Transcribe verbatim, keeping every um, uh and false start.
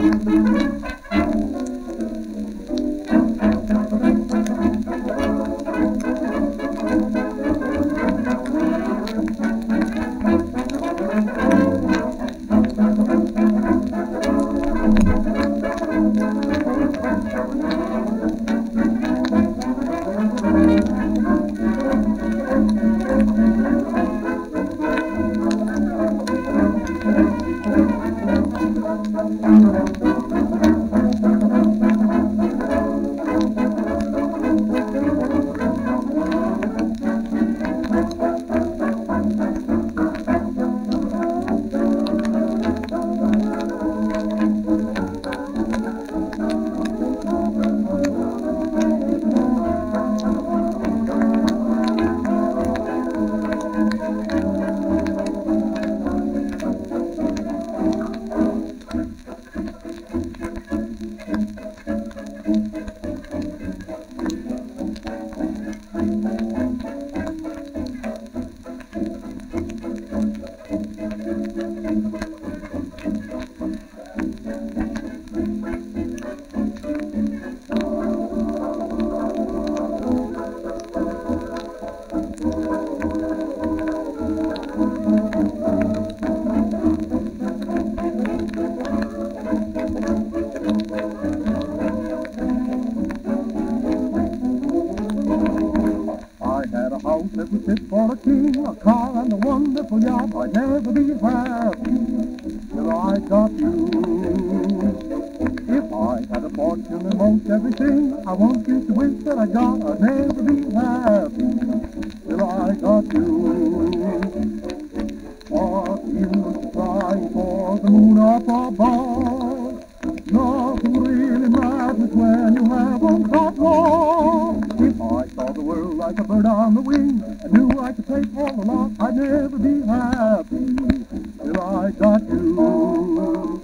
That was fit for a king, a car and a wonderful yacht. I'd never be happy till I got you. If I had a fortune and most everything, I want you to wish that I got. I'd never be happy till I got you. What use trying for the moon up above? Nothing really matters when you haven't got love. If I saw the world like a bird on the wing, I knew I could take all the lot. I'd never be happy till I got you.